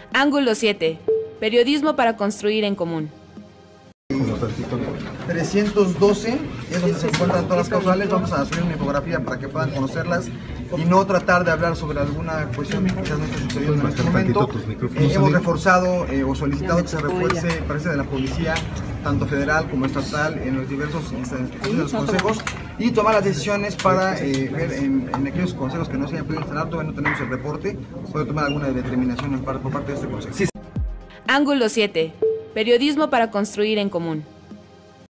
Ángulo 7. Periodismo para construir en común. 312 es donde se encuentran todas las causales. Vamos a subir una infografía para que puedan conocerlas y no tratar de hablar sobre alguna cuestión que quizás no esté sucediendo en este momento. Hemos reforzado o solicitado que se refuerce presencia de la policía, tanto federal como estatal, en los diversos instituciones, consejos, y tomar las decisiones para ver en aquellos consejos que no se hayan podido instalar. Todavía no tenemos el reporte, poder tomar alguna determinación por parte de este consejo. Ángulo 7. Periodismo para construir en común.